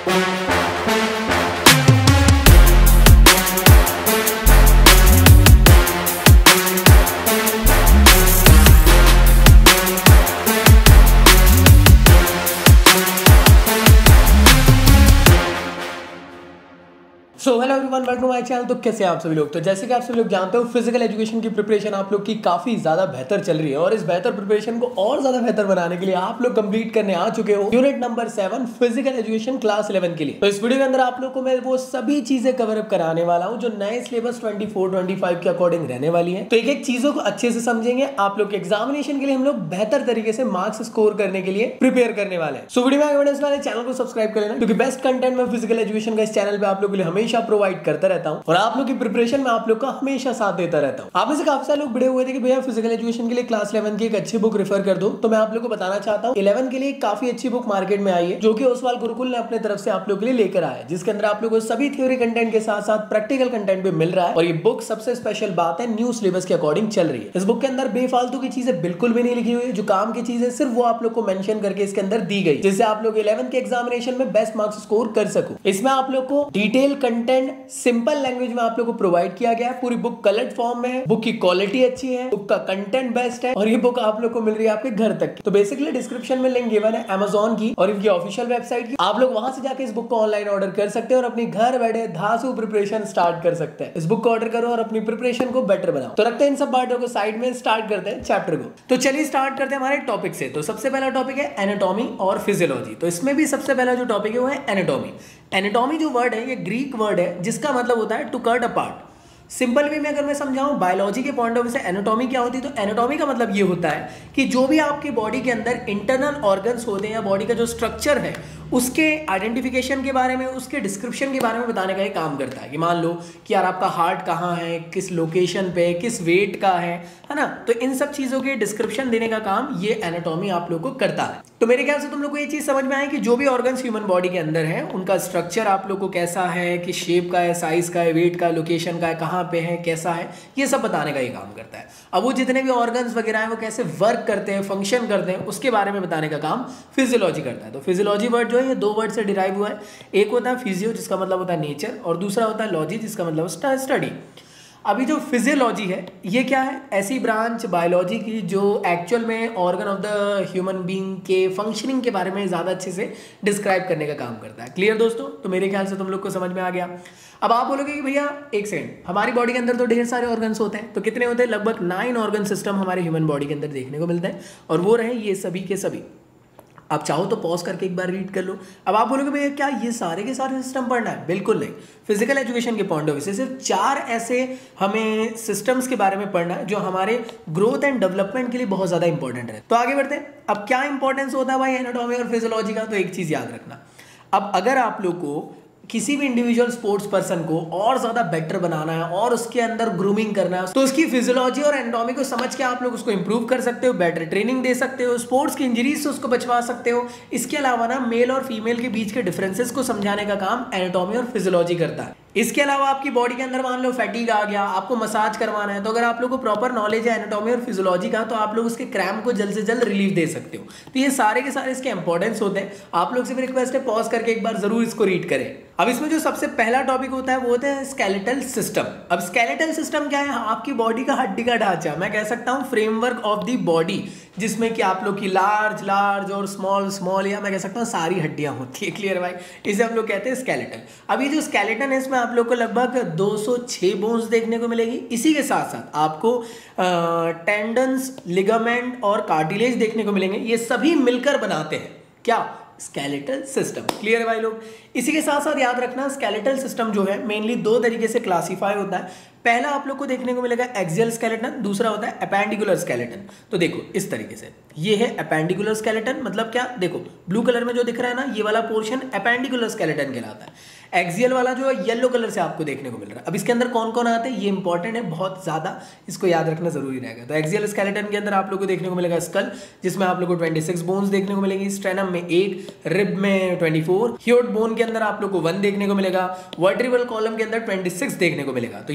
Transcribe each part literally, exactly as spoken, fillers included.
So hello everyone, welcome to my channel. तो कैसे हैं आप सभी लोग। तो जैसे कि आप सभी लोग जानते हो, फिजिकल एजुकेशन की प्रिपरेशन आप लोग की काफी ज्यादा बेहतर चल रही है और इस बेहतर प्रिपरेशन को और ज्यादा बेहतर बनाने के लिए आप लोग कंप्लीट करने आ चुके हो unit number seven physical education class eleven के लिए। तो इस वीडियो के अंदर आप लोग को मैं वो सभी चीजें कवर अप कराने वाला हूँ जो नए syllabus twenty four twenty five के अकॉर्डिंग रहने वाली है। तो एक एक चीजों को अच्छे से समझेंगे, आप लोग के एग्जामिनेशन के लिए हम लोग बेहतर तरीके से मार्क्स स्कोर करने के लिए प्रिपेयर करने वाले हैं। सो वीडियो में आगे बढ़ने से पहले चैनल को सब्सक्राइब कर लेना, क्योंकि बेस्ट कंटेंट में फिजिकल एजुकेशन का इस चैनल पे आप लोग के लिए हमेशा प्रोवाइड करता रहता हूं और आप लोग की प्रिपरेशन में आप लोग का हमेशा साथ देता रहता हूं। आप में से काफी सारे लोग बड़े हुए थे कि भैया फिजिकल एजुकेशन के लिए क्लास इलेवन की एक अच्छी बुक रेफर कर दो। तो मैं आप लोग को बताना चाहता हूं, इलेवन के लिए काफी अच्छी बुक मार्केट में आई है जो कि ओसवाल गुरुकुल ने अपने तरफ से आप लोग के लिए लेकर आया है, जिसके अंदर आप लोग को सभी थ्योरी कंटेंट के साथ साथ प्रैक्टिकल कंटेंट भी मिल रहा है। और ये बुक सबसे स्पेशल बात है, न्यू सिलेबस के अकॉर्डिंग चल रही है। इस बुक के अंदर बेफालतू की चीजें बिल्कुल भी नहीं लिखी हुई है, जो काम की चीजें सिर्फ वो आप लोग को मेंशन करके इसके अंदर दी गई, जिससे आप लोग इलेवन के एग्जामिनेशन में बेस्ट मार्क्स स्कोर कर सको। इसमें आप लोग को डिटेल कंटेंट सिंपल लैंग्वेज में आप लोग को प्रोवाइड किया गया है। पूरी बुक कलर्ड फॉर्म में है, बुक की क्वालिटी अच्छी है, बुक का कंटेंट बेस्ट है और ये बुक आप लोग को मिल रही है आपके घर तक। तो बेसिकली डिस्क्रिप्शन में लिंक गिवन है अमेज़न की और इनकी ऑफिशियल वेबसाइट की। आप लोग वहां से जाके इस बुक को ऑनलाइन ऑर्डर कर सकते हैं और अपनी घर बैठे धांसू प्रिपरेशन स्टार्ट कर सकते हैं। इस बुक को ऑर्डर करो और अपनी प्रिपरेशन को बेटर बनाओ। तो रखते हैं इन सब बातों को साइड में, स्टार्ट करते हैं चैप्टर को। तो चलिए स्टार्ट करते हैं हमारे टॉपिक से। तो सबसे पहला टॉपिक है एनाटॉमी और फिजियोलॉजी। तो इसमें भी सबसे पहला जो टॉपिक है वो है एनाटॉमी। एनाटॉमी जो वर्ड है ये ग्रीक वर्ड है, जिसका मतलब होता है to cut apart. Simple way में अगर मैं समझाऊं बायोलॉजी के पॉइंट ऑफ व्यू से एनाटॉमी क्या होती है, तो एनाटॉमी का मतलब ये होता है कि जो भी आपकी बॉडी के अंदर इंटरनल ऑर्गन्स होते हैं या बॉडी का जो स्ट्रक्चर है उसके आइडेंटिफिकेशन के बारे में, उसके डिस्क्रिप्शन के बारे में बताने का ये काम करता है। कि मान लो कि यार आपका हार्ट कहाँ है, किस लोकेशन पे, किस वेट का है है ना। तो इन सब चीज़ों के डिस्क्रिप्शन देने का काम ये एनाटॉमी आप लोग को करता है। तो मेरे ख्याल से तुम लोग को ये चीज़ समझ में आए कि जो भी ऑर्गन्स ह्यूमन बॉडी के अंदर है उनका स्ट्रक्चर आप लोग को कैसा है, किस शेप का है, साइज का है, वेट का, लोकेशन का है, कहाँ पे है, कैसा है, ये सब बताने का ये काम करता है। अब वो जितने भी ऑर्गन्स वगैरह हैं वो कैसे वर्क करते हैं, फंक्शन करते हैं, उसके बारे में बताने का काम फिजियोलॉजी करता है। तो फिजियोलॉजी वर्ड जो है ये दो वर्ड से डिराइव हुआ है। एक होता है फिजियो जिसका मतलब होता है नेचर, और दूसरा होता है लॉजी जिसका मतलब होता है स्टडी। अभी जो फिजियोलॉजी है ये क्या है, ऐसी ब्रांच बायोलॉजी की जो एक्चुअल में organ of the human being के फंक्शनिंग के बारे में ज़्यादा अच्छे से डिस्क्राइब करने का काम करता है। क्लियर दोस्तों। तो मेरे ख्याल से तुम लोग को समझ में आ गया। अब आप बोलोगे कि भैया एक सेकंड, हमारी बॉडी के अंदर तो ढेर सारे ऑर्गन्स होते हैं, तो कितने होते हैं? लगभग नाइन ऑर्गन सिस्टम हमारे ह्यूमन बॉडी के अंदर देखने को मिलते हैं और वो रहे ये सभी के सभी। आप चाहो तो पॉज करके एक बार रीड कर लो। अब आप बोलोगे भैया क्या ये सारे के सारे सिस्टम पढ़ना है? बिल्कुल नहीं। फिजिकल एजुकेशन के पॉइंट ऑफ व्यू से सिर्फ चार ऐसे हमें सिस्टम्स के बारे में पढ़ना है जो हमारे ग्रोथ एंड डेवलपमेंट के लिए बहुत ज़्यादा इंपॉर्टेंट है। तो आगे बढ़ते हैं। अब क्या इंपॉर्टेंस होता है भाई एनाटॉमी और फिजियोलॉजी का? तो एक चीज़ याद रखना, अब अगर आप लोग को किसी भी इंडिविजुअल स्पोर्ट्स पर्सन को और ज़्यादा बेटर बनाना है और उसके अंदर ग्रूमिंग करना है, तो उसकी फिजियोलॉजी और एनाटॉमी को समझ के आप लोग उसको इंप्रूव कर सकते हो, बेटर ट्रेनिंग दे सकते हो, स्पोर्ट्स की इंजरीज से उसको बचवा सकते हो। इसके अलावा ना मेल और फीमेल के बीच के डिफरेंसेस को समझाने का काम एनाटॉमी और फिजियोलॉजी करता है। इसके अलावा आपकी बॉडी के अंदर मान लो फैटीग आ गया, आपको मसाज करवाना है, तो अगर आप लोग को प्रॉपर नॉलेज है एनाटॉमी और फिजियोलॉजी का, तो आप लोग उसके क्रैम्प को जल्द से जल्द रिलीफ दे सकते हो। तो ये सारे के सारे इसके इंपॉर्टेंस होते हैं। आप लोग से भी रिक्वेस्ट है पॉज करके एक बार जरूर इसको रीड करें। अब इसमें जो सबसे पहला टॉपिक होता है वो होता है स्केलेटल सिस्टम। अब स्केलेटल सिस्टम क्या है? आपकी बॉडी का हड्डी का ढांचा, मैं कह सकता हूँ फ्रेमवर्क ऑफ द बॉडी, जिसमें कि आप लोग की लार्ज लार्ज और स्मॉल स्मॉल, या मैं कह सकता हूँ सारी हड्डियां होती है। क्लियर भाई? इसे हम लोग कहते हैं स्केलेटन। अब ये जो स्केलेटन है इसमें आप लोग को लगभग दो सौ छह बोन्स देखने को मिलेगी। इसी के साथ साथ आपको टेंडन्स, लिगामेंट और कार्टिलेज देखने को मिलेंगे। ये सभी मिलकर बनाते हैं क्या? Skeletal system. क्लियर है भाई लोग? इसी के साथ साथ याद रखना स्केलेटल सिस्टम जो है मेनली दो तरीके से क्लासीफाई होता है। पहला आप लोग को देखने को मिलेगा एक्सियल स्केलेटन, दूसरा होता है एपेंडिकुलर स्केलेटन। तो देखो इस तरीके से, ये है एपेंडिकुलर स्केलेटन। मतलब क्या? देखो ब्लू कलर में जो दिख रहा है ना, ये वाला पोर्शन एपेंडिकुलर स्केलेटन कहलाता है। एक्सियल वाला जो है येलो कलर से आपको देखने को मिल रहा है। अब इसके अंदर कौन कौन आते हैं ये इंपॉर्टेंट है, बहुत ज्यादा इसको याद रखना जरूरी रहेगा। तो एक्सियल स्केलेटन के अंदर आप लोग को देखने को मिलेगा स्कल, जिसमें आप लोग को छब्बीस बोन्स देखने को मिलेगी, स्ट्रेनम में एक, रिब में चौबीस, हियोट बोन के अंदर आप लोग को वन देखने को मिलेगा, वर्टेब्रल कॉलम के अंदर छब्बीस देखने को मिलेगा। तो ये सभी के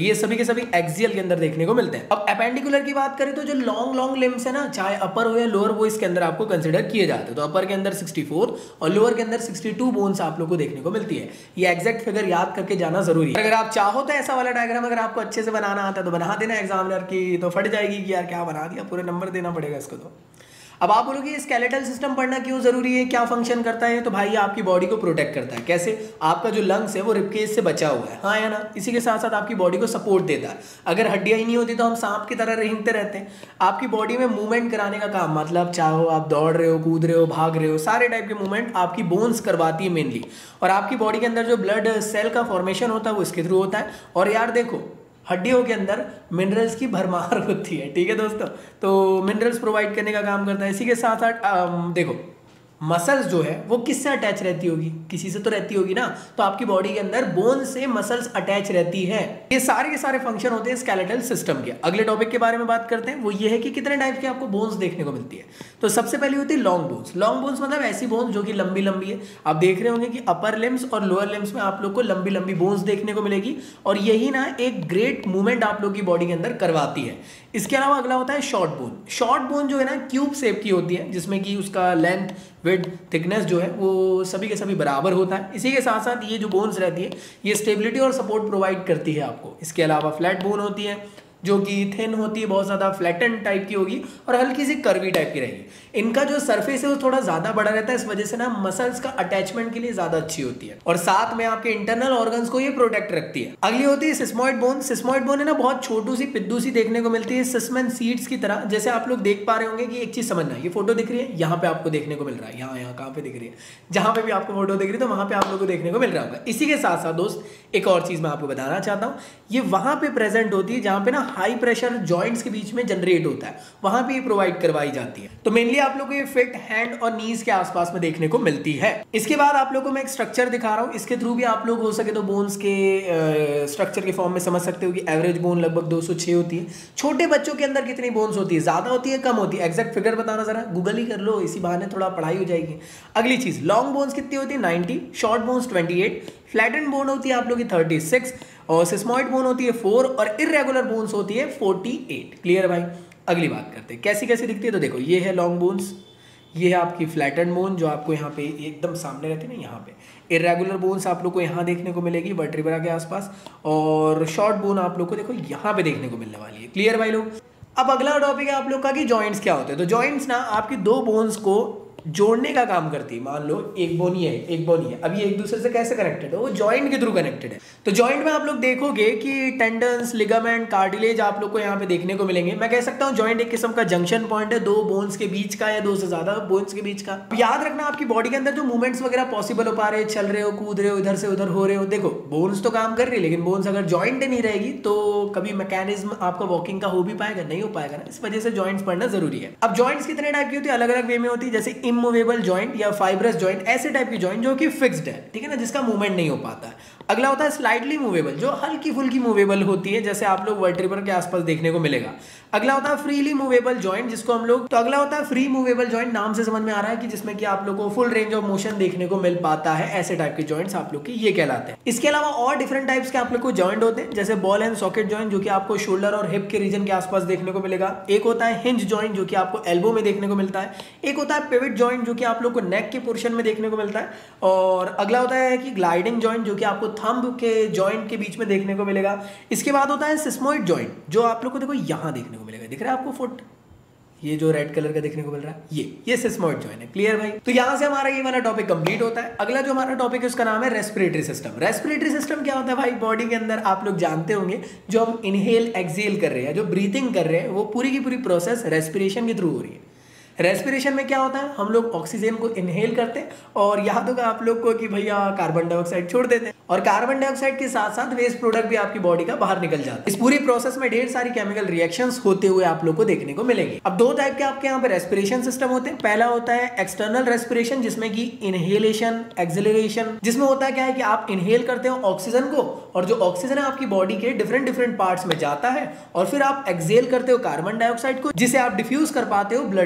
के सभी एक्सियल के अंदर देखने को मिलते हैं। अब एपेंडिकुलर की बात करें तो जो लॉन्ग लॉन्ग लिम्स है ना, चाहे अपर हो या लोअर, वो इसके अंदर आपको कंसिडर किए जाते हैं। तो अपर के अंदर सिक्सटी फोर और लोअर के अंदर सिक्सटी टू बोन्स आप लोग को देखने को मिलती है। ये एग्जैक्ट फिगर याद करके जाना जरूरी है। अगर आप चाहो तो ऐसा वाला डायग्राम अगर आपको अच्छे से बनाना आता है तो बना देना एग्जामिनर की, तो फट जाएगी कि यार क्या बना दिया, पूरे नंबर देना पड़ेगा इसको। तो अब आप बोलोगे स्केलेटल सिस्टम पढ़ना क्यों जरूरी है, क्या फंक्शन करता है? तो भाई आपकी बॉडी को प्रोटेक्ट करता है। कैसे? आपका जो लंग्स है वो रिबकेज से बचा हुआ है, हाँ या ना? इसी के साथ साथ आपकी बॉडी को सपोर्ट देता है। अगर हड्डियां ही नहीं होती तो हम सांप की तरह रेंगते रहते हैं। आपकी बॉडी में मूवमेंट कराने का काम, मतलब चाहो आप दौड़ रहे हो, कूद रहे हो, भाग रहे हो, सारे टाइप के मूवमेंट आपकी बोन्स करवाती है मेनली। और आपकी बॉडी के अंदर जो ब्लड सेल का फॉर्मेशन होता है वो इसके थ्रू होता है। और यार देखो, हड्डियों के अंदर मिनरल्स की भरमार होती है, ठीक है दोस्तों, तो मिनरल्स प्रोवाइड करने का काम करता है। इसी के साथ साथ देखो, मसल्स जो है वो किससे अटैच रहती होगी? किसी से तो रहती होगी ना। तो आपकी बॉडी के अंदर बोन से मसल्स अटैच रहती है। ये सारे के सारे फंक्शन होते हैं स्केलेटल सिस्टम के। अगले टॉपिक के बारे में बात करते हैं, वो ये है कि कितने टाइप के आपको बोन्स देखने को मिलती है। तो सबसे पहले होती है लॉन्ग बोन्स। लॉन्ग बोन्स मतलब ऐसी बोन्स जो कि लंबी लंबी है। आप देख रहे होंगे कि अपर लिम्स और लोअर लिम्स में आप लोग को लंबी लंबी बोन्स देखने को मिलेगी, और यही ना एक ग्रेट मूवमेंट आप लोग की बॉडी के अंदर करवाती है। इसके अलावा अगला होता है शॉर्ट बोन। शॉर्ट बोन जो है ना क्यूब शेप की होती है, जिसमें कि उसका लेंथ, विड्थ, थिकनेस जो है वो सभी के सभी बराबर होता है। इसी के साथ साथ ये जो बोन्स रहती है ये स्टेबिलिटी और सपोर्ट प्रोवाइड करती है आपको। इसके अलावा फ्लैट बोन होती है जो कि थिन होती है, बहुत ज़्यादा फ्लैटन टाइप की होगी और हल्की सी कर्वी टाइप की रहेगी। इनका जो सरफेस है वो थोड़ा ज़्यादा बड़ा रहता है, इस वजह से ना मसल्स का अटैचमेंट के लिए ज़्यादा अच्छी होती है, और साथ में आपके इंटरनल ऑर्गन्स को ये प्रोटेक्ट रखती है। अगली होती है सिस्मॉइड बोन। सिस्मॉइड बोन है ना बहुत छोटू सी पिद्दू सी देखने को मिलती है, सिसमन सीड्स की तरह। जैसे आप लोग देख पा रहे होंगे कि एक चीज़ समझना, ये फोटो दिख रही है, यहाँ पे आपको देखने को मिल रहा है, यहाँ यहाँ कहाँ पे दिख रही है, जहाँ पे भी आपको फोटो दिख रही है तो वहाँ पे आप लोग को देखने को मिल रहा होगा। इसी के साथ साथ दोस्त एक और चीज़ मैं आपको बताना चाहता हूँ, ये वहाँ पे प्रेजेंट होती है जहाँ पे ना हाई प्रेशर जॉइंट्स के बीच में जनरेट होता है, वहां पे ये प्रोवाइड करवाई जाती है। तो मेनली आप लोग को ये फिट हैंड और नीज के आसपास में देखने को मिलती है। इसके बाद आप लोगों को मैं एक स्ट्रक्चर दिखा रहा हूं, इसके थ्रू भी आप लोग हो सके तो बोन्स के स्ट्रक्चर के फॉर्म में समझ सकते हो कि एवरेज बोन लगभग दो सौ छह होती है। छोटे बच्चों के अंदर कितनी बोन्स होती है? ज्यादा होती है, कम होती है? एग्जैक्ट फिगर बताना, जरा गूगल ही कर लो, इसी बहाने थोड़ा पढ़ाई हो जाएगी। अगली चीज, लॉन्ग बोन्स कितनी होती है? Ninety, short bones twenty eight, flattened bone होती है आप लोग की थर्टी सिक्स, और सिस्मॉइड बोन होती है फोर, और इररेगुलर बोन्स होती है फोर्टी एट। क्लियर भाई? अगली बात करते हैं कैसी कैसी दिखती है। तो देखो, ये है लॉन्ग बोन्स, ये है आपकी फ्लैटेंड बोन जो आपको यहाँ पे एकदम सामने रहती है ना, यहाँ पे। इररेगुलर बोन्स आप लोग को यहाँ देखने को मिलेगी वर्टिब्रा के आसपास, और शॉर्ट बोन आप लोग को देखो यहाँ पे देखने को मिलने वाली है। क्लियर भाई लोग? अब अगला टॉपिक है आप लोग का कि जॉइंट्स क्या होते हैं। तो जॉइंट्स ना आपकी दो बोन्स को जोड़ने का काम करती है। मान लो एक बोन ये है, एक बोन ये, अब ये एक दूसरे से कैसे कनेक्टेड है? वो जॉइंट के थ्रू कनेक्टेड है। तो जॉइंट में आप लोग देखोगे कि टेंडन्स, लिगामेंट, कार्टिलेज आप लोग को यहाँ पे देखने को मिलेंगे। मैं कह सकता हूँ जॉइंट एक किस्म का जंक्शन पॉइंट है दो बोन्स के बीच का, या दो से ज्यादा बोन्स के बीच का। याद रखना, आपकी बॉडी के अंदर जो मूवमेंट्स वगैरह पॉसिबल हो पा रहे, चल रहे हो, कूद रहे हो, इधर से उधर हो रहे हो, देखो बोन्स तो काम कर रही है, लेकिन बोन्स अगर जॉइंट नहीं रहेगी तो कभी मैकेनिज्म आपका वॉकिंग का हो भी पाएगा? नहीं हो पाएगा ना। इस वजह से जॉइंट्स पढ़ना जरूरी है। अब जॉइंट्स कितने टाइप की होती है? अलग अलग वे में होती है, जैसे इमूवेबल जॉइंट या फाइब्रस जॉइंट, ऐसे टाइप की जॉइंट जो कि फिक्स्ड है, ठीक है ना, जिसका मूवमेंट नहीं हो पाता है। अगला होता है स्लाइडली मूवेबल, जो हल्की फुल्की मूवेबल होती है, जैसे आप लोग वर्टिब्रा के आसपास देखने को मिलेगा। अगला होता है फ्रीली मूवेबल जॉइंट, जिसको हम लोग तो अगला होता है फ्री मूवेबल जॉइंट। नाम से समझ में आ रहा है कि जिसमें कि आप लोग को फुल रेंज ऑफ मोशन देखने को मिल पाता है। ऐसे टाइप के जॉइंट्स आप लोग के ये कहलाते हैं। इसके अलावा और डिफरेंट टाइप्स के आप लोग को जॉइंट होते हैं, जैसे बॉल एंड सॉकेट जॉइंट, जो कि आपको शोल्डर और हिप के रीजन के आसपास देखने को मिलेगा। एक होता है हिंज जॉइंट, जो कि आपको एल्बो में देखने को मिलता है। एक होता है पिवट जॉइंट, जो कि आप लोग को नेक के पोर्शन में देखने को मिलता है। और अगला होता है कि ग्लाइडिंग जॉइंट, जो कि आपको थंब के जॉइंट के बीच में देखने को मिलेगा। इसके बाद होता है सिस्मोइड जॉइंट, जो आप लोग को देखो यहाँ देखने को मिलेगा। दिख रहा है आपको फुट, ये जो रेड कलर का देखने को मिल रहा है, ये ये सिस्मोइड जॉइंट है। क्लियर भाई? तो यहां से हमारा ये वाला टॉपिक कंप्लीट होता है। अगला जो हमारा टॉपिक है उसका नाम है रेस्पिरेटरी सिस्टम। रेस्पिरेटरी सिस्टम क्या होता है भाई? बॉडी के अंदर आप लोग जानते होंगे जो हम इनहेल एक्सहेल कर रहे हैं, जो ब्रीथिंग कर रहे हैं, वो पूरी की पूरी प्रोसेस रेस्पिरेशन के थ्रू हो रही है। रेस्पिरेशन में क्या होता है? हम लोग ऑक्सीजन को इनहेल करते हैं, और याद होगा आप लोग को कि भैया कार्बन डाइऑक्साइड छोड़ देते हैं, और कार्बन डाइऑक्साइड के साथ साथ वेस्ट प्रोडक्ट भी आपकी बॉडी का बाहर निकल जाता है। इस पूरी प्रोसेस में ढेर सारी केमिकल रिएक्शंस होते हुए आप लोग को देखने को मिलेंगे। अब दो टाइप के आपके यहाँ पे रेस्पिरेशन सिस्टम होते हैं। पहला होता है एक्सटर्नल रेस्पिरेशन, जिसमें कि इनहेलेशन, एक्सेलरेशन, जिसमें होता है क्या है कि आप इनहेल करते हो ऑक्सीजन को, और जो ऑक्सीजन है आपकी बॉडी के डिफरेंट डिफरेंट पार्ट्स में जाता है, और फिर आप एक्सहेल करते हो कार्बन डाइऑक्साइड को, जिसे आप डिफ्यूज कर पाते हो ब्लड से।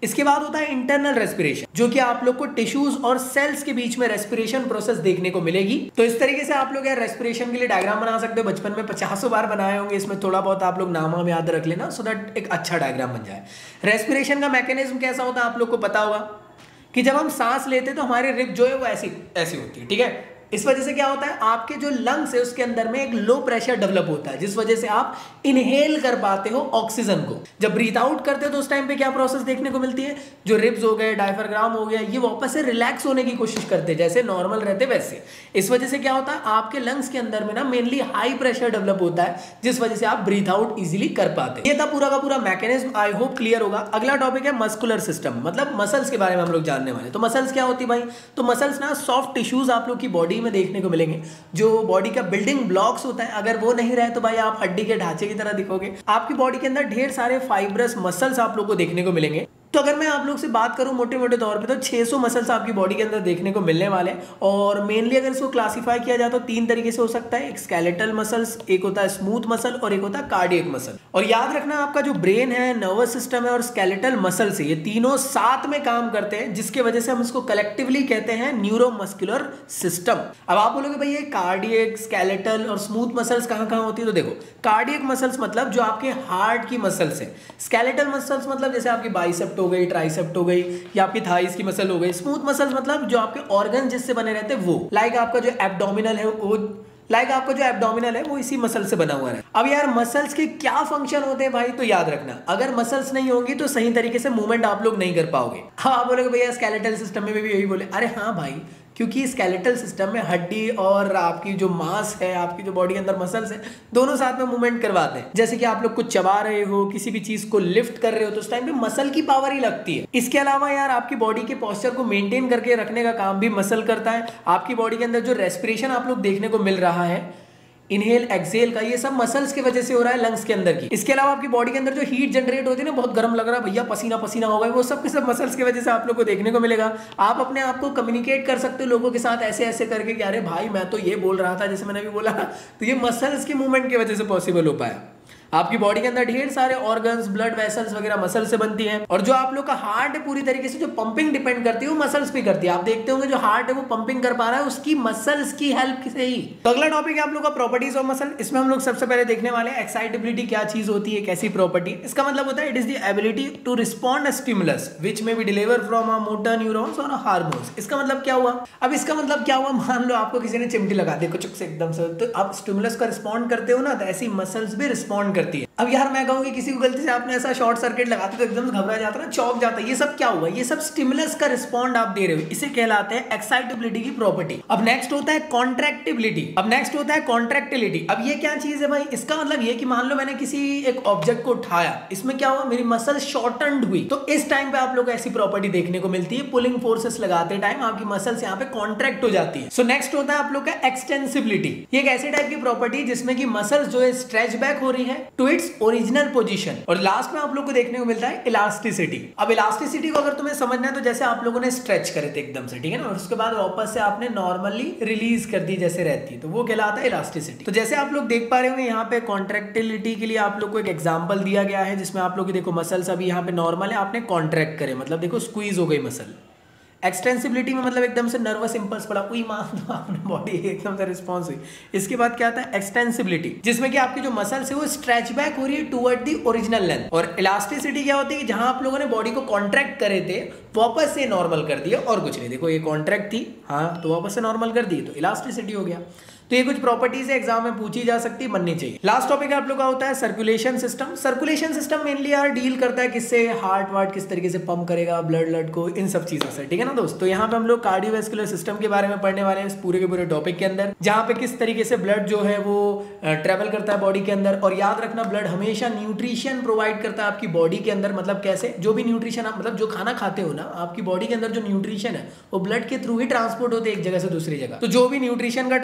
इसके बाद होता है इंटरनल रेस्पिरेशन, जो कि आप लोग को टिश्यूज और सेल्स के बीच में रेस्पिरेशन प्रोसेस देखने को मिलेगी। तो इस तरीके से आप लोग यार रेस्पिरेशन के लिए डायग्राम बना सकते हो। बचपन में पचासों बार बनाए होंगे, इसमें थोड़ा बहुत आप लोग नाम वाम याद रख लेना, सो दैट एक अच्छा डायग्राम बन जाए। रेस्पिरेशन का मैकेनिज्म कैसा होता है आप लोग को पता होगा कि जब हम सांस लेते हैं तो हमारी रिप जो है वो ऐसी ऐसी होती है, ठीक है। इस वजह से क्या होता है, आपके जो लंग्स है उसके अंदर में एक लो प्रेशर डेवलप होता है, जिस वजह से आप इनहेल कर पाते हो ऑक्सीजन को। जब ब्रीथ आउट करते हो तो उस टाइम पे क्या प्रोसेस देखने को मिलती है, जो रिब्स हो गए, डायफ्राम हो गया, ये वापस से रिलैक्स होने की कोशिश करते हैं, जैसे नॉर्मल रहते वैसे। इस वजह से क्या होता है, आपके लंग्स के अंदर में ना मेनली हाई प्रेशर डेवलप होता है, जिस वजह से आप ब्रीथ आउट इजिली कर पाते हैं। ये था पूरा का पूरा मैकेनिज्म, आई होप क्लियर होगा। अगला टॉपिक है मस्कुलर सिस्टम, मतलब मसल्स के बारे में हम लोग जानने वाले। तो मसल्स क्या होती है भाई, तो मसल्स ना सॉफ्ट टिश्यूज आप लोग की बॉडी में देखने को मिलेंगे, जो बॉडी का बिल्डिंग ब्लॉक्स होता है। अगर वो नहीं रहे तो भाई आप हड्डी के ढांचे की तरह दिखोगे। आपकी बॉडी के अंदर ढेर सारे फाइब्रस मसल्स आप लोग को देखने को मिलेंगे। तो अगर मैं आप लोग से बात करूं मोटे मोटे तौर पे तो छह सौ मसल्स आपकी बॉडी के अंदर देखने को मिलने वाले हैं। और मेनली अगर इसको क्लासिफाई किया जाए तो तीन तरीके से हो सकता है, एक स्केलेटल मसल्स, एक होता है स्मूथ मसल और एक होता है कार्डियक मसल। और याद रखना आपका जो ब्रेन है, नर्वस सिस्टम है और स्केलेटल मसल्स है, ये तीनों साथ में काम करते हैं, जिसके वजह से हम इसको कलेक्टिवली कहते हैं न्यूरोमस्कुलर सिस्टम। अब आप बोलोगे भाई ये कार्डियक, स्केलेटल और स्मूथ मसल्स कहां कहां होती है, तो देखो कार्डियक मसल्स मतलब जो आपके हार्ट की मसल्स है, स्केलेटल मसल्स मतलब जैसे आपकी बाइसेप्ट हो गई, ट्राइसेप्ट हो गई या आपकी थाइस की मसल हो गई। स्मूथ मसल्स मतलब जो आपके ऑर्गन जिससे बने रहते हैं वो, लाइक आपका जो एब्डोमिनल है वो लाइक आपका जो एब्डोमिनल है वो इसी मसल से बना हुआ है। अब यार मसल्स के क्या फंक्शन होते हैं भाई, तो याद रखना अगर मसल्स नहीं होंगी तो सही तरीके से मूवमेंट आप लोग नहीं कर पाओगे। हाँ आप बोलोगे भैया स्केलेटल सिस्टम में भी यही बोले, अरे हाँ भाई, क्योंकि स्केलेटल सिस्टम में हड्डी और आपकी जो मांस है, आपकी जो बॉडी के अंदर मसल्स है, दोनों साथ में मूवमेंट करवाते हैं। जैसे कि आप लोग कुछ चबा रहे हो, किसी भी चीज को लिफ्ट कर रहे हो, तो उस टाइम पे मसल की पावर ही लगती है। इसके अलावा यार आपकी बॉडी के पोस्चर को मेंटेन करके रखने का काम भी मसल करता है। आपकी बॉडी के अंदर जो रेस्पिरेशन आप लोग देखने को मिल रहा है, इनहेल एक्सेल का, ये सब मसल्स की वजह से हो रहा है, लंग्स के अंदर की। इसके अलावा आपकी बॉडी के अंदर जो हीट जनरेट होती है ना, बहुत गर्म लग रहा है भैया, पसीना पसीना हो गया, वो सब के सब मसल्स की वजह से आप लोग को देखने को मिलेगा। आप अपने आप को कम्युनिकेट कर सकते हो लोगों के साथ ऐसे ऐसे करके कि अरे भाई मैं तो ये बोल रहा था, जैसे मैंने अभी बोला, तो ये मसल्स की मूवमेंट की वजह से पॉसिबल हो पाया। आपकी बॉडी के अंदर ढेर सारे ऑर्गन्स, ब्लड वेसल्स वगैरह मसल से बनती हैं। और जो आप लोग का हार्ट है, पूरी तरीके से जो पंपिंग डिपेंड करती है वो मसल्स पे करती है। आप देखते होंगे जो हार्ट है वो पंपिंग कर पा रहा है, उसकी मसल्स की हेल्प से ही। तो अगला टॉपिक है आप लोग का प्रॉपर्टीज ऑफ मसल। इसमें हम लोग सबसे पहले देखने वाले हैं एक्साइटेबिलिटी क्या चीज होती है, कैसी प्रॉपर्टी। इसका मतलब होता है it is the ability to respond a stimulus which may be deliver from a motor neurons और हार्मोन्स। इसका मतलब क्या हुआ, अब इसका मतलब क्या हुआ, मान लो आपको किसी ने चिमटी लगा दी कुछ से एकदम से, तो आप स्टिमुलस का रिस्पॉन्ड करते हो ना, तो ऐसी मसल्स भी रिस्पॉन्ड करती है। अब यार मैं कहूंगी किसी को गलती से आपने ऐसा शॉर्ट सर्किट लगाते तो एकदम घबरा जाता है ना, चौक जाता है, ये सब क्या हुआ, ये सब स्टिमुलस का रिस्पॉन्ड आप दे रहे हो, इसे कहलाते हैं एक्साइटेबिलिटी की प्रॉपर्टी। अब नेक्स्ट होता है कॉन्ट्रैक्टिबिलिटी। अब नेक्स्ट होता है कॉन्ट्रैक्टिलिटी। अब ये क्या चीज है भाई, इसका मतलब ये कि मान लो मैंने किसी एक ऑब्जेक्ट को उठाया, इसमें क्या हुआ, मेरी मसल शॉर्टन्ड हुई, तो इस टाइम पे आप लोग को ऐसी प्रॉपर्टी देखने को मिलती है, पुलिंग फोर्सेस लगाते टाइम आपकी मसल्स यहाँ पे कॉन्ट्रैक्ट हो जाती है। सो नेक्स्ट होता है आप लोग का एक्सटेंसिबिलिटी। ये एक ऐसी टाइप की प्रॉपर्टी जिसमें कि मसल्स जो है स्ट्रेच बैक हो रही है टू इट्स ओरिजिनल पोजीशन। और लास्ट में आप लोग को देखने को मिलता है इलास्टिसिटी। अब इलास्टिसिटी को अगर तुम्हें समझना है तो जैसे आप लोगों ने स्ट्रेच करे थे एकदम से, ठीक है ना, और उसके बाद वापस से आपने नॉर्मली रिलीज कर दी जैसे रहती है, तो वो कहलाता है इलास्टिसिटी। तो जैसे आप लोग देख पा रहे होंगे यहाँ पे कॉन्ट्रैक्टिलिटी के लिए आप लोग को एक एग्जांपल दिया गया है, जिसमें आप लोग देखो मसल्स अभी यहाँ पे नॉर्मल है, आपने कॉन्ट्रैक्ट करे, मतलब देखो स्क्वीज हो गई मसल। एक्सटेंसिबिलिटी में मतलब एकदम से नर्वस इंपल्स पड़ा, कोई मान दो आपने बॉडी एकदम से रिस्पॉन्स हुई। इसके बाद क्या आता है एक्सटेंसिबिलिटी, जिसमें कि आपकी जो मसल्स है वो स्ट्रेच बैक हो रही है टुवर्ड दी ओरिजिनल लेंथ। और इलास्टिसिटी क्या होती है कि जहां आप लोगों ने बॉडी को कॉन्ट्रैक्ट करे थे वापस से नॉर्मल कर दिया, और कुछ नहीं। देखो ये कॉन्ट्रैक्ट थी, हाँ, तो वापस से नॉर्मल कर दी, तो इलास्टिसिटी हो गया। तो ये कुछ प्रॉपर्टीज है, एग्जाम में पूछी जा सकती है, बननी चाहिए। लास्ट टॉपिक आप लोग का होता है circulation system. Circulation system mainly यार डील करता है किससे, हार्ट वार्ट किस तरीके से पंप करेगा, ब्लड ब्लड को, इन सब चीजों से, ठीक है ना दोस्त। तो यहाँ पे हम लोग कार्डियोवैस्कुलर सिस्टम के बारे में पढ़ने वाले हैं इस पूरे के पूरे टॉपिक के अंदर, जहाँ पे किस तरीके से ब्लड जो है वो ट्रेवल करता है बॉडी के अंदर। और याद रखना ब्लड हमेशा न्यूट्रिशन प्रोवाइड करता है आपकी बॉडी के अंदर। मतलब कैसे, जो भी न्यूट्रिशन आप मतलब जो खाना खाते हो ना, आपकी बॉडी के अंदर जो न्यूट्रिशन है वो ब्लड के थ्रू ही ट्रांसपोर्ट होते हैं एक जगह से दूसरी जगह। तो जो भी न्यूट्रिशन का ट्रांसफर हो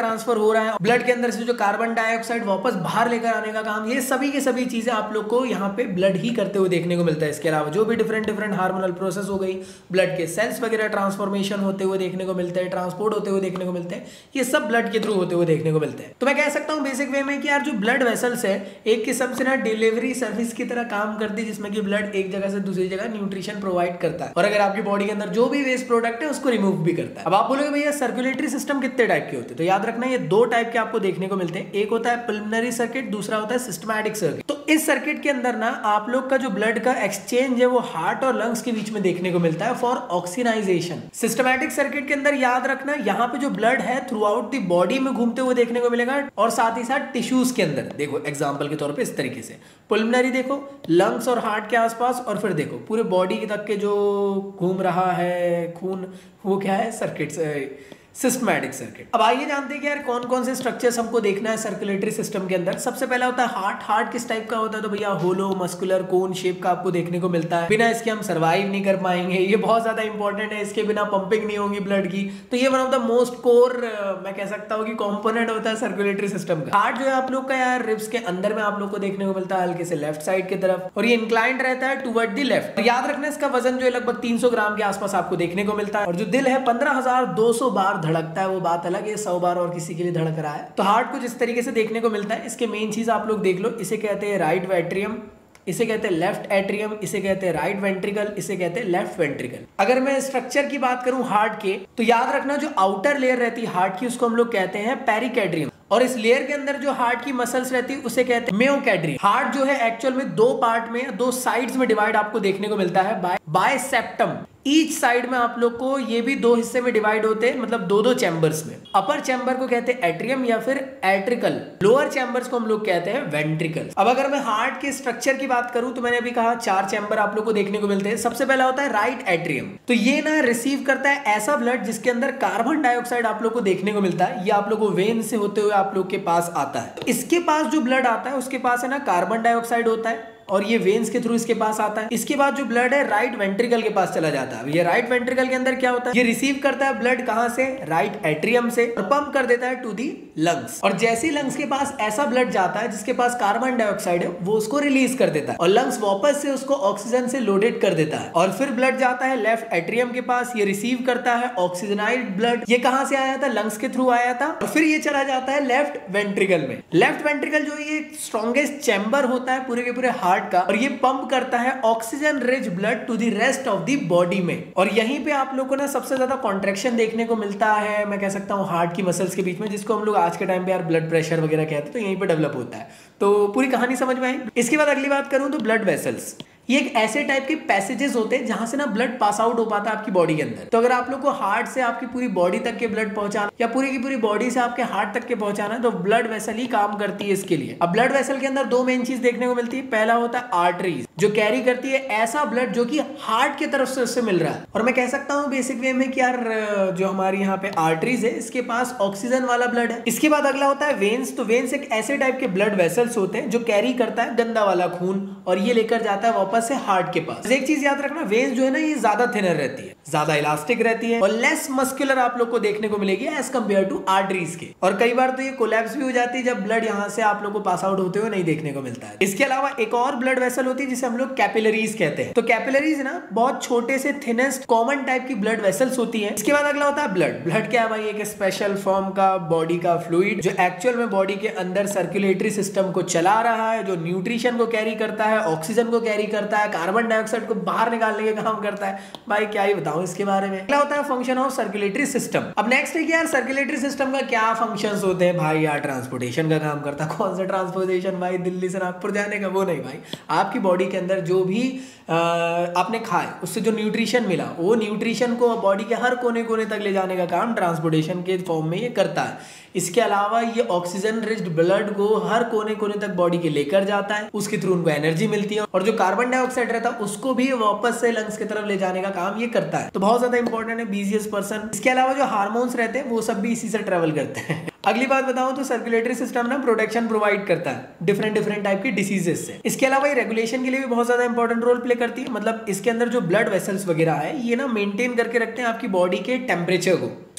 हो रहा है, ब्लड के अंदर से जो कार्बन डाइऑक्साइड वापस बाहर लेकर आने का काम, ये सभी के सभी चीजें आप लोग को यहाँ पे ब्लड ही करते हुए देखने को मिलता है। इसके अलावा जो भी डिफरेंट डिफरेंट हार्मोनल प्रोसेस हो गई, ब्लड के सेल्स वगैरह ट्रांसफॉर्मेशन होते हुए देखने को मिलते हैं, ट्रांसपोर्ट होते हुए देखने को मिलते हैं, ये सब ब्लड के थ्रू होते हुए देखने को मिलते हैं। तो मैं कह सकता हूँ बेसिक वे में कि यार जो ब्लड वेसल्स है एक किस्म से ना डिलीवरी सर्विस की तरह काम करती है, जिसमें कि ब्लड एक जगह से दूसरी जगह न्यूट्रिशन प्रोवाइड करता है और अगर आपकी बॉडी के अंदर जो भी वेस्ट प्रोडक्ट है उसको रिमूव भी करता है। अब आप बोलोगे भैया सर्कुलेटरी सिस्टम कितने टाइप के होते हैं, तो याद रखना ये दो टाइप के आपको देखने को मिलते हैं। एक होता है पल्मोनरी सर्किट, दूसरा होता है सिस्टमैटिक सर्किट। तो इस सर्किट के अंदर ना आप लोग का जो ब्लड का एक्सचेंज है वो हार्ट और लंग्स के बीच में देखने को मिलता है फॉर ऑक्सीजनाइजेशन। सिस्टमैटिक सर्किट के अंदर याद रखना यहाँ पे जो ब्लड है थ्रू आउट द बॉडी में घूमते हुए देखने को मिलेगा और साथ ही साथ टिश्यूज के अंदर। देखो एग्जांपल के तौर पे इस तरीके से पल्मोनरी देखो लंग्स और हार्ट के आसपास, और फिर देखो पूरे बॉडी तक के जो घूम रहा है खून, वो क्या है सर्किट, सिस्टमैटिक सर्किट। अब आइए जानते हैं कि यार कौन कौन से स्ट्रक्चर्स हमको देखना है सर्कुलेटरी सिस्टम के अंदर। सबसे पहला होता है हार्ट। हार्ट किस टाइप का होता है, तो भैया होलो मस्कुलर कोन शेप का आपको देखने को मिलता है। बिना इसके हम सर्वाइव नहीं कर पाएंगे, ये बहुत ज्यादा इंपॉर्टेंट है, इसके बिना पंपिंग नहीं होगी ब्लड की। तो ये one of the most core मैं कह सकता हूँ कि कॉम्पोनेंट होता है सर्कुलेटरी सिस्टम का। हार्ट जो है आप लोग का यार रिब्स के अंदर में आप लोग को देखने को मिलता है हल्के से लेफ्ट साइड की तरफ, और ये इंक्लाइंड रहता है टुवर्ड द लेफ्ट। याद रखना इसका वजन जो है लगभग तीन सौ ग्राम के आसपास आपको देखने को मिलता है, और जो दिल है पंद्रह हजार दो सौ बार धड़कता है, वो बात अलग है, सौ बार और किसी के लिए धड़क रहा है। तो हार्ट कुछ इस तरीके से देखने को मिलता है। इसके मेन चीज आप लोग देख लो, इसे कहते हैं राइट एट्रियम, इसे कहते हैं लेफ्ट एट्रियम, इसे कहते हैं राइट वेंट्रिकल, इसे कहते हैं लेफ्ट वेंट्रिकल। अगर मैं स्ट्रक्चर की बात करूं हार्ट के, तो याद रखना जो आउटर लेयर रहती है हार्ट की उसको हम लोग कहते हैं पेरिकार्डियम, और इस लेयर के अंदर जो हार्ट की मसल्स रहती है उसे कहते हैं मियोकार्डियम। हार्ट जो है एक्चुअल में दो पार्ट में, दो साइड्स में डिवाइड आपको देखने को मिलता है by by septum. Each side में आप लोग को ये भी दो हिस्से में डिवाइड होते हैं, मतलब दो दो चैम्बर्स में। अपर चैम्बर को कहते हैं एट्रियम या फिर एट्रिकल, लोअर चैम्बर्स को हम लोग कहते हैं वेंट्रिकल। अब अगर मैं हार्ट के स्ट्रक्चर की बात करूं तो मैंने अभी कहा चार चैम्बर आप लोग को देखने को मिलते हैं। सबसे पहला होता है राइट एट्रियम, तो ये ना रिसीव करता है ऐसा ब्लड जिसके अंदर कार्बन डाइऑक्साइड आप लोग को देखने को मिलता है। ये आप लोग को वेन से होते हुए आप लोग के पास आता है। इसके पास जो ब्लड आता है उसके पास है ना कार्बन डाइऑक्साइड होता है, और ये वेन्स के थ्रू इसके पास आता है। इसके बाद जो ब्लड है राइट वेंट्रिकल के पास चला जाता है। ये राइट वेंट्रिकल के अंदर क्या होता है, ये रिसीव करता है ब्लड कहां से, राइट एट्रियम से, और पंप कर देता है टू दी लंग्स। और जैसे ही लंग्स के पास ऐसा ब्लड जाता है जिसके पास कार्बन डाइऑक्साइड है, वो उसको रिलीज कर देता है और लंग्स वापस से उसको ऑक्सीजन से लोडेड कर देता है। और फिर ब्लड जाता है लेफ्ट एट्रियम के पास, ये रिसीव करता है ऑक्सीजनाइज्ड ब्लड। ये कहां से आया था, लंग्स के थ्रू आया था, और फिर ये चला जाता है लेफ्ट वेंट्रिकल में। लेफ्ट वेंट्रिकल जो ये स्ट्रॉन्गेस्ट चैम्बर होता है पूरे के पूरे हार्ट का, और ये पंप करता है oxygen rich blood to the rest of the body में। और यहीं पे आप लोगों को ना सबसे ज्यादा कॉन्ट्रैक्शन देखने को मिलता है, मैं कह सकता हूँ हार्ट की मसल्स के बीच में, जिसको हम लोग आज के टाइम पे यार ब्लड प्रेशर वगैरह कहते हैं, तो यहीं पे डेवलप होता है। तो पूरी कहानी समझ में आई। इसके बाद अगली बात करूं तो ब्लड वेसल्स, ये एक ऐसे टाइप के पैसेजेस होते हैं जहां से ना ब्लड पास आउट हो पाता है आपकी बॉडी के अंदर। तो अगर आप लोग को हार्ट से आपकी पूरी बॉडी तक के ब्लड पहुंचाना, या पूरी की पूरी बॉडी से आपके हार्ट तक के पहुंचाना है, तो ब्लड वेसल ही काम करती है इसके लिए। अब ब्लड वेसल के अंदर दो मेन चीज देखने को मिलती है। पहला होता है आर्टरीज, जो कैरी करती है ऐसा ब्लड जो कि हार्ट की तरफ से उससे मिल रहा है। और मैं कह सकता हूँ बेसिक वे में कि यार जो हमारी यहाँ पे आर्टरीज है इसके पास ऑक्सीजन वाला ब्लड है। इसके बाद अगला होता है वेन्स। तो वेन्स एक ऐसे टाइप के ब्लड वेसल्स होते हैं जो कैरी करता है गंदा वाला खून, और ये लेकर जाता है वापस से हार्ट के पास। एक चीज याद रखना, वेन्स जो है ना ये ज्यादा थिनर रहती है, ज्यादा इलास्टिक रहती है, और लेस मस्कुलर आप लोग को देखने को मिलेगी एज कंपेयर टू आर्टरीज के। और कई बार तो ये कोलैप्स भी हो जाती है जब ब्लड यहाँ से आप लोग को पास आउट होते हुए नहीं देखने को मिलता है। इसके अलावा एक और ब्लड वेसल होती है जिसे हम लोग कैपिलरीज कहते हैं। तो कैपिलरीज ना बहुत छोटे से थिनेस्ट कॉमन टाइप की ब्लड वेसल्स होती है। इसके बाद अगला होता है ब्लड। ब्लड क्या है भाई, एक स्पेशल फॉर्म का बॉडी का फ्लूइड जो एक्चुअल में बॉडी के अंदर सर्कुलेटरी सिस्टम को चला रहा है, जो न्यूट्रिशन को कैरी करता है, ऑक्सीजन को कैरी करता है, कार्बन डाइऑक्साइड को बाहर निकालने का काम करता है। भाई क्या ही बताऊं इसके बारे में। क्या होता है फंक्शन ऑफ सर्कुलेटरी सिस्टम। अब नेक्स्ट है कि यार सर्कुलेटरी सिस्टम का क्या फंक्शंस होते हैं। भाई यार ट्रांसपोर्टेशन का काम करता है। कौन सा ट्रांसपोर्टेशन भाई, दिल्ली से नागपुर जाने का, वो नहीं भाई। आपकी बॉडी के अंदर जो भी आ, आपने खाए उससे जो न्यूट्रिशन मिला, वो न्यूट्रिशन को बॉडी के हर कोने कोने तक ले जाने का काम ट्रांसपोर्टेशन के फॉर्म में ये करता है। इसके अलावा ये ऑक्सीजन रिच्ड ब्लड को हर कोने कोने तक बॉडी के लेकर जाता है, उसके थ्रू उनको एनर्जी मिलती है, और जो कार्बन डाइऑक्साइड रहता है उसको भी वापस से लंग्स की तरफ ले जाने का काम ये करता है। तो बहुत ज्यादा इंपॉर्टेंट है बीसीएस पर्सन। इसके अलावा जो हार्मोन्स रहते हैं वो सब भी इसी से ट्रेवल करते हैं। अगली बात बताऊं तो सर्कुलेटरी सिस्टम ना प्रोटेक्शन प्रोवाइड करता है डिफरेंट डिफरेंट टाइप की डिसीजेस से। इसके अलावा ये रेगुलेशन के लिए भी बहुत ज्यादा इंपॉर्टेंट रोल प्ले करती है। मतलब इसके अंदर जो ब्लड वेसल्स वगैरह है ये ना मेंटेन करके रखते हैं आपकी बॉडी के टेम्परेचर को।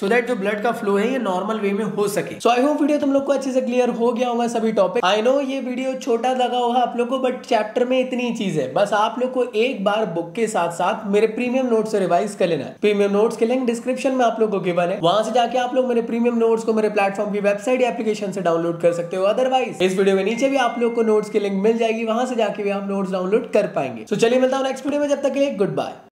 सो दैट जो ब्लड का फ्लो है ये नॉर्मल वे में हो सके। सो आई होप वीडियो तुम लोग को अच्छे से क्लियर हो गया होगा सभी टॉपिक। आई नो ये वीडियो छोटा लगा होगा आप लोग को, बट चैप्टर में इतनी चीज है, बस आप लोग को एक बार बुक के साथ साथ मेरे प्रीमियम नोट्स से रिवाइज कर लेना है। प्रीमियम नोट्स के लिंक डिस्क्रिप्शन में आप लोग को गिवन है, वहां से जाके आप लोग मेरे प्रीमियम नोट्स को मेरे प्लेटफॉर्म की वेबसाइट या एप्लीकेशन से डाउनलोड कर सकते हो। अदरवाइज इस वीडियो में नीचे भी आप लोग को नोट्स की लिंक मिल जाएगी, वहां से जाके भी आप नोट्स डाउनलोड कर पाएंगे। सो चलिए मिलता हूं नेक्स्ट वीडियो में, जब तक के लिए गुड बाय।